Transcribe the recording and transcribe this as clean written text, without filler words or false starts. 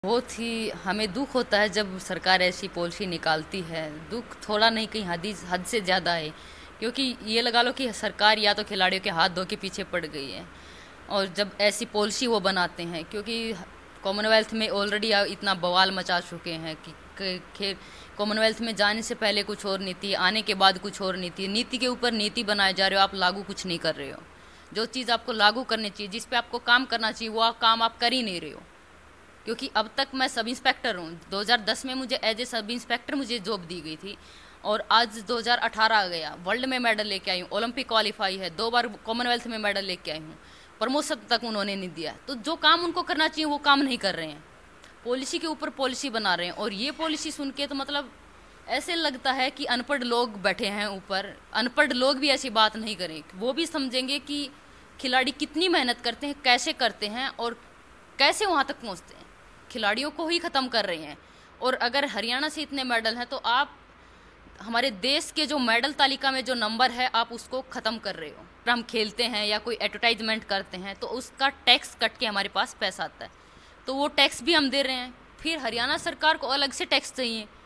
बहुत ही हमें दुख होता है जब सरकार ऐसी पॉलिसी निकालती है। दुख थोड़ा नहीं, कहीं हद से ज़्यादा है। क्योंकि ये लगा लो कि सरकार या तो खिलाड़ियों के हाथ धो के पीछे पड़ गई है, और जब ऐसी पॉलिसी वो बनाते हैं, क्योंकि कॉमनवेल्थ में ऑलरेडी इतना बवाल मचा चुके हैं कि कॉमनवेल्थ में जाने से पहले कुछ और नीति, आने के बाद कुछ और नीति, नीति के ऊपर नीति बनाए जा रहे हो, आप लागू कुछ नहीं कर रहे हो। जो चीज़ आपको लागू करनी चाहिए, जिस पे आपको काम करना चाहिए, वो काम आप कर ही नहीं रहे हो। क्योंकि अब तक मैं सब इंस्पेक्टर हूँ, 2010 में मुझे एज ए सब इंस्पेक्टर मुझे जॉब दी गई थी, और आज 2018 आ गया, वर्ल्ड में मेडल लेके आई हूँ, ओलंपिक क्वालिफाई है, 2 बार कॉमनवेल्थ में मेडल लेके आई हूँ, प्रमोशन तक उन्होंने नहीं दिया। तो जो काम उनको करना चाहिए वो काम नहीं कर रहे हैं, पॉलिसी के ऊपर पॉलिसी बना रहे हैं। और ये पॉलिसी सुन के तो मतलब ऐसे लगता है कि अनपढ़ लोग बैठे हैं ऊपर। अनपढ़ लोग भी ऐसी बात नहीं करें, वो भी समझेंगे कि खिलाड़ी कितनी मेहनत करते हैं, कैसे करते हैं और कैसे वहाँ तक पहुँचते हैं। खिलाड़ियों को ही ख़त्म कर रहे हैं। और अगर हरियाणा से इतने मेडल हैं तो आप हमारे देश के जो मेडल तालिका में जो नंबर है आप उसको ख़त्म कर रहे हो। अगर हम खेलते हैं या कोई एडवर्टाइजमेंट करते हैं तो उसका टैक्स कट के हमारे पास पैसा आता है, तो वो टैक्स भी हम दे रहे हैं। फिर हरियाणा सरकार को अलग से टैक्स चाहिए,